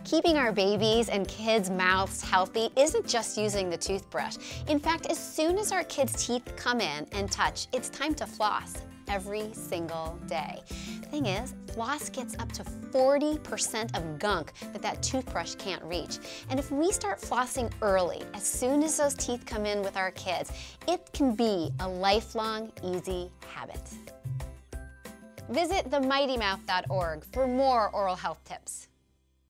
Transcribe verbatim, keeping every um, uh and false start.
Keeping our babies and kids' mouths healthy isn't just using the toothbrush. In fact, as soon as our kids' teeth come in and touch, it's time to floss every single day. Thing is, floss gets up to forty percent of gunk that that toothbrush can't reach. And if we start flossing early, as soon as those teeth come in with our kids, it can be a lifelong, easy habit. Visit the mighty mouth dot org for more oral health tips.